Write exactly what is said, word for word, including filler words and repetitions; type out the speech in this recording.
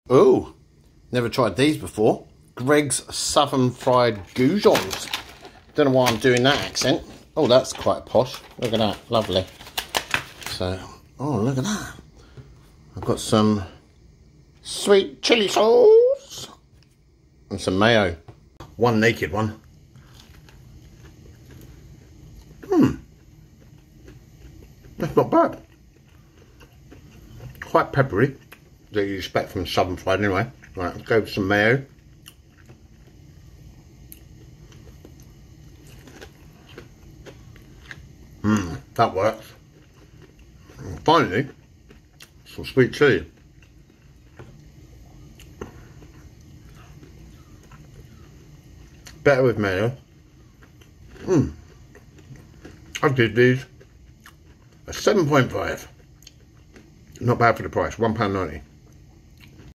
Oh, never tried these before. Greg's Southern Fried Goujons. Don't know why I'm doing that accent. Oh, that's quite posh. Look at that, lovely. So, oh, look at that. I've got some sweet chili sauce and some mayo. One naked one. Hmm. That's not bad. Quite peppery, that you expect from Southern Fried anyway. Right, let's go with some mayo. Mmm, that works. And finally, some sweet chilli. Better with mayo. Mmm. I've give these a seven point five. Not bad for the price, one pound ninety.